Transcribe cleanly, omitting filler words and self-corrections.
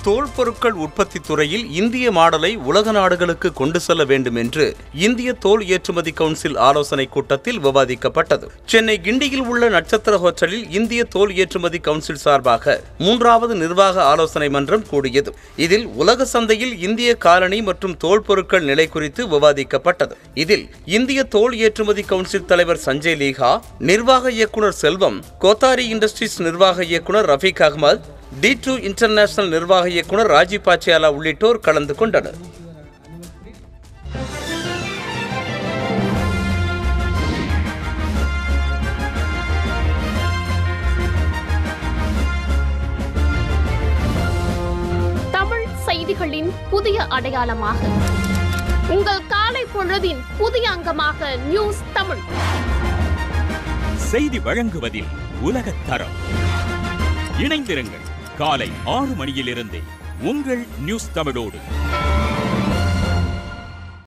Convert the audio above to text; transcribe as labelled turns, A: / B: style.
A: தோல் பொருட்கள் உற்பத்தி துறையில் இந்திய மாடலை உலக நாடுகளுக்கு கொண்டு செல்ல வேண்டும் என்று இந்திய தோல் ஏற்றுமதி கவுன்சில் ஆலோசனை கூட்டத்தில் விவாதிக்கப்பட்டது. சென்னை கிண்டியில் உள்ள நட்சத்திர ஹோட்டலில் இந்திய தோல் ஏற்றுமதி கவுன்சில் சார்பாக 3வது நிர்வாக ஆலோசனை மன்றம் கூடியது. இதில் உலக சந்தையில் இந்திய காலணி மற்றும் தோல் பொருட்கள் நிலை குறித்து விவாதிக்கப்பட்டது. இதில் இந்திய தோல் ஏற்றுமதி கவுன்சில் தலைவர் சஞ்சய் லீஹா, நிர்வாக இயக்குநர் செல்வம், கோத்தாரி இண்டஸ்ட்ரீஸ் நிர்வாக இயக்குநர் ரஃபீக் அகமது, D2 இன்டர்நேஷனல் நிர்வாக இயக்குநர் ராஜீவ் பாச்சியாலா உள்ளிட்டோர் கலந்து கொண்டனர்.
B: தமிழ் செய்திகளின் புதிய அடையாளமாக உங்கள் காலை பொழுதின் புதிய அங்கமாக நியூஸ் தமிழ்
C: செய்தி வழங்குவதில் உலகத் தரம். இணைந்திருங்கள். காலை 6 மணியிலிருந்தே உங்கள் நியூஸ் தமிழோடு.